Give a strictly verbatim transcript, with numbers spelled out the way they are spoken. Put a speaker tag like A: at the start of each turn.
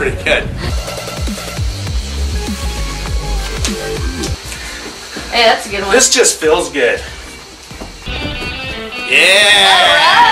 A: pretty good.
B: Hey, that's a good one.
A: This just feels good. Yeah!
B: All right.